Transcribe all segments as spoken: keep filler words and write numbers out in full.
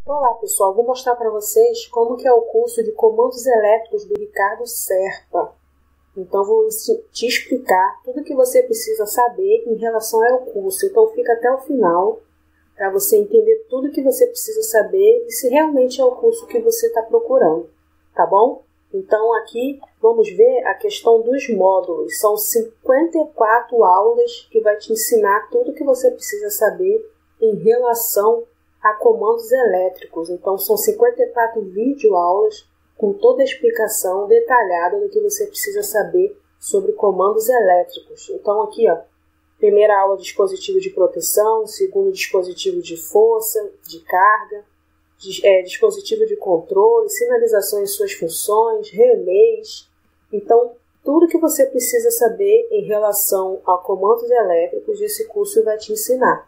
Olá pessoal, vou mostrar para vocês como que é o curso de comandos elétricos do Ricardo Serpa. Então vou te explicar tudo que você precisa saber em relação ao curso. Então fica até o final para você entender tudo que você precisa saber e se realmente é o curso que você está procurando, tá bom? Então aqui vamos ver a questão dos módulos. São cinquenta e quatro aulas que vai te ensinar tudo que você precisa saber em relação a comandos elétricos. Então são cinquenta e quatro videoaulas com toda a explicação detalhada do que você precisa saber sobre comandos elétricos. Então aqui, ó, primeira aula, dispositivo de proteção, segundo, dispositivo de força, de carga, de, é, dispositivo de controle, sinalização e suas funções, relés. Então tudo que você precisa saber em relação a comandos elétricos, esse curso vai te ensinar.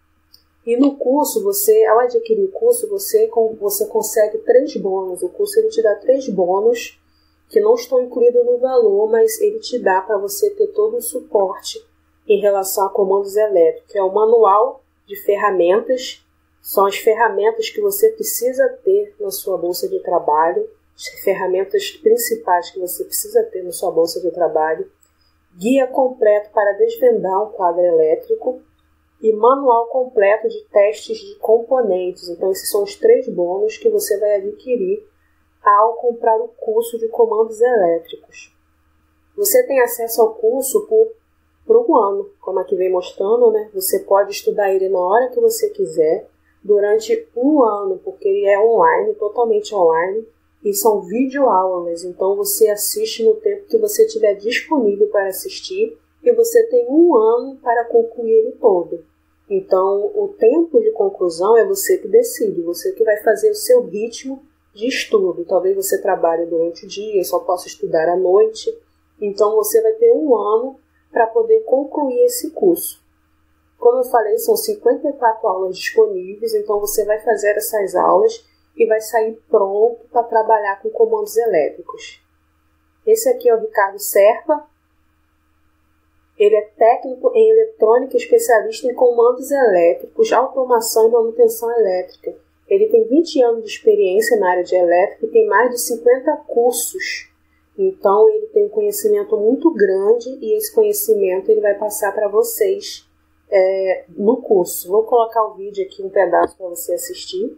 E no curso, você, ao adquirir o curso, você, você consegue três bônus. O curso ele te dá três bônus que não estão incluídos no valor, mas ele te dá para você ter todo o suporte em relação a comandos elétricos. É o manual de ferramentas, são as ferramentas que você precisa ter na sua bolsa de trabalho, as ferramentas principais que você precisa ter na sua bolsa de trabalho, guia completo para desvendar um quadro elétrico, e manual completo de testes de componentes. Então esses são os três bônus que você vai adquirir ao comprar o curso de comandos elétricos. Você tem acesso ao curso por, por um ano, como aqui vem mostrando, né? Você pode estudar ele na hora que você quiser, durante um ano, porque ele é online, totalmente online, e são videoaulas. Então você assiste no tempo que você tiver disponível para assistir, e você tem um ano para concluir ele todo. Então, o tempo de conclusão é você que decide, você que vai fazer o seu ritmo de estudo. Talvez você trabalhe durante o dia, só possa estudar à noite. Então, você vai ter um ano para poder concluir esse curso. Como eu falei, são cinquenta e quatro aulas disponíveis, então você vai fazer essas aulas e vai sair pronto para trabalhar com comandos elétricos. Esse aqui é o Ricardo Serpa. Ele é técnico em eletrônica, especialista em comandos elétricos, automação e manutenção elétrica. Ele tem vinte anos de experiência na área de elétrica e tem mais de cinquenta cursos. Então, ele tem um conhecimento muito grande e esse conhecimento ele vai passar para vocês é, no curso. Vou colocar o vídeo aqui, um pedaço para você assistir.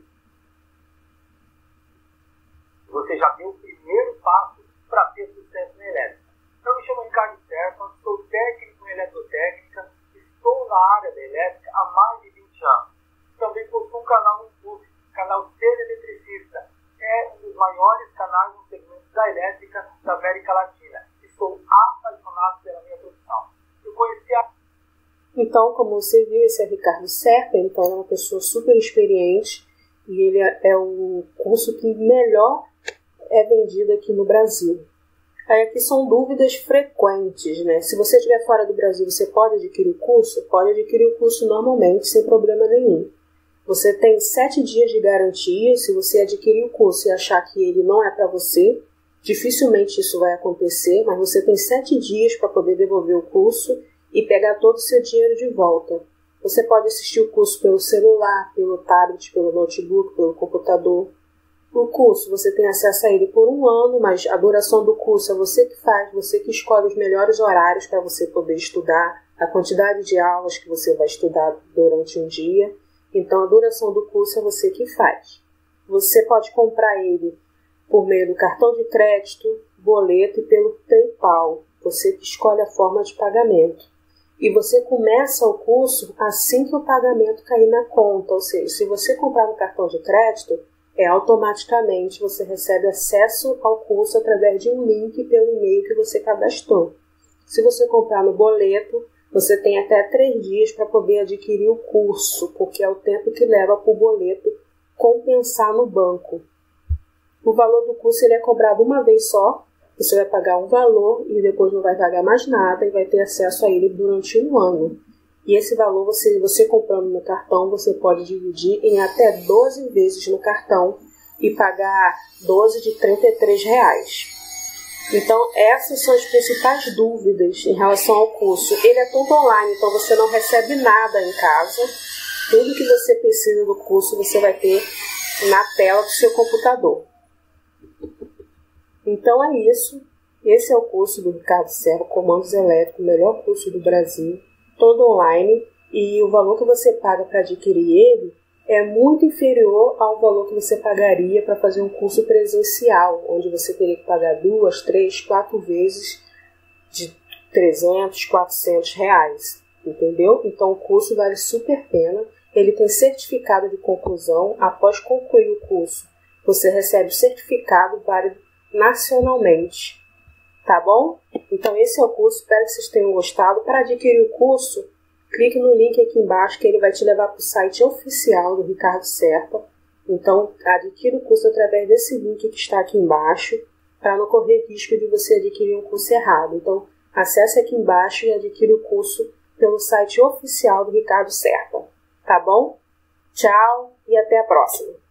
Você já deu o primeiro passo para ter sucesso na elétrica. Eu me chamo Ricardo Serpa, sou técnico em eletrotécnica, estou na área da elétrica há mais de vinte anos. Também possuo um canal no YouTube, canal Ser Eletricista. É um dos maiores canais no segmento da elétrica da América Latina. Estou apaixonado pela minha profissão. Eu conheci a... Então, como você viu, esse é Ricardo Serpa, então é uma pessoa super experiente e ele é o curso que melhor é vendido aqui no Brasil. Aí aqui são dúvidas frequentes, né? Se você estiver fora do Brasil, você pode adquirir o curso? Pode adquirir o curso normalmente, sem problema nenhum. Você tem sete dias de garantia. Se você adquirir o curso e achar que ele não é para você, dificilmente isso vai acontecer, mas você tem sete dias para poder devolver o curso e pegar todo o seu dinheiro de volta. Você pode assistir o curso pelo celular, pelo tablet, pelo notebook, pelo computador. O curso, você tem acesso a ele por um ano, mas a duração do curso é você que faz, você que escolhe os melhores horários para você poder estudar, a quantidade de aulas que você vai estudar durante um dia. Então, a duração do curso é você que faz. Você pode comprar ele por meio do cartão de crédito, boleto e pelo PayPal. Você que escolhe a forma de pagamento. E você começa o curso assim que o pagamento cair na conta. Ou seja, se você comprar no cartão de crédito, é automaticamente você recebe acesso ao curso através de um link pelo e-mail que você cadastrou. Se você comprar no boleto, você tem até três dias para poder adquirir o curso, porque é o tempo que leva para o boleto compensar no banco. O valor do curso ele é cobrado uma vez só, você vai pagar um valor e depois não vai pagar mais nada e vai ter acesso a ele durante um ano. E esse valor, você, você comprando no cartão, você pode dividir em até doze vezes no cartão e pagar doze de trinta e três reais. Então, essas são as principais dúvidas em relação ao curso. Ele é todo online, então você não recebe nada em casa. Tudo que você precisa do curso você vai ter na tela do seu computador. Então é isso. Esse é o curso do Ricardo Serra, Comandos Elétricos, o melhor curso do Brasil, todo online, e o valor que você paga para adquirir ele é muito inferior ao valor que você pagaria para fazer um curso presencial, onde você teria que pagar duas, três, quatro vezes de trezentos, quatrocentos reais, entendeu? Então o curso vale super a pena, ele tem certificado de conclusão. Após concluir o curso, você recebe o certificado válido nacionalmente, tá bom? Então esse é o curso, espero que vocês tenham gostado. Para adquirir o curso, clique no link aqui embaixo que ele vai te levar para o site oficial do Ricardo Serpa. Então adquira o curso através desse link que está aqui embaixo, para não correr risco de você adquirir um curso errado. Então acesse aqui embaixo e adquira o curso pelo site oficial do Ricardo Serpa, tá bom? Tchau e até a próxima!